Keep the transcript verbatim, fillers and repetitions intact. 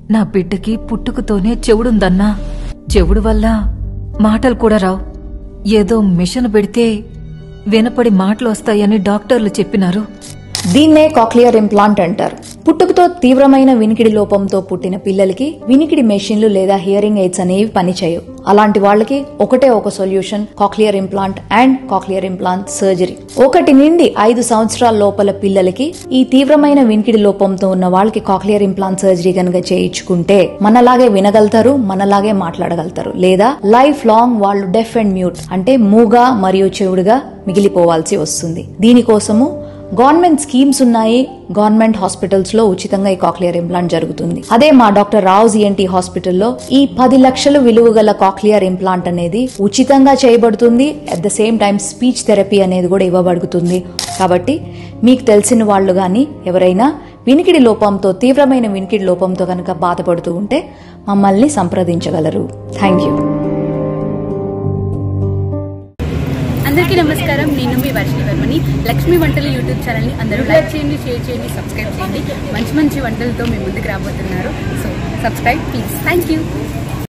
నా బిడ్డకి పుట్టుకతోనే చెవుడుందన్నా. చెవుడు వల్ల మాటలు కూడా రావు. ఏదో మిషన్ పెడితే వినపడి మాటలు వస్తాయని డాక్టర్లు చెప్పినారు. దీన్నే కాక్లియర్ ఇంప్లాంట్ అంటారు. పుట్టుకతో తీవ్రమైన వినికిడి లోపంతో పుట్టిన పిల్లలకి వినికిడి మెషిన్లు లేదా హియరింగ్ ఎయిడ్స్ అనేవి పనిచేయవు. అలాంటి వాళ్ళకి ఒకటే ఒక solution cochlear implant and cochlear implant surgery. ఒకటి నుండి ఐదు సంవత్సరాల లోపల పిల్లలకి ఈ తీవ్రమైన వినికిడి లోపంతో ఉన్న వాళ్ళకి కాక్లియర్ ఇంప్లాంట్ సర్జరీ కనుక చేయించుకుంటే మనలాగే వినగలుగుతారు, మనలాగే మాట్లాడగలుగుతారు. లేదా లైఫ్ లాంగ్ వాళ్ళు డెఫ్ అండ్ మ్యూట్ అంటే మూగా మరియు చెవుడుగా మిగిలిపోవాల్సి వస్తుంది. దీనికోసము గవర్నమెంట్ స్కీమ్స్ ఉన్నాయి. గవర్నమెంట్ హాస్పిటల్స్ లో ఉచితంగా ఈ కాక్లియర్ ఇంప్లాంట్ జరుగుతుంది. అదే మా డాక్టర్ రావుస్ ఈఎన్టీ హాస్పిటల్లో ఈ పది లక్షలు విలువ గల కాక్లియర్ ఇంప్లాంట్ అనేది ఉచితంగా చేయబడుతుంది. At the same time speech therapy అనేది కూడా ఇవ్వబడుతుంది. కాబట్టి మీకు తెలిసిన వాళ్ళు గాని ఎవరైనా వినికిడి లోపంతో తీవ్రమైన వినికిడి లోపంతో కనుక బాధపడుతూ ఉంటే మమ్మల్ని సంప్రదించగలరు. Thank you. అందరికీ నమస్కారం. నేను మీ వర్షిణి వర్మని. లక్ష్మీ వంటలు యూట్యూబ్ ఛానల్ని అందరూ లైక్ చేయండి, షేర్ చేయండి, సబ్స్క్రైబ్ చేయండి. మంచి మంచి వంటలతో మీ ముందుకు రాబోతున్నారు. So subscribe please. Thank you.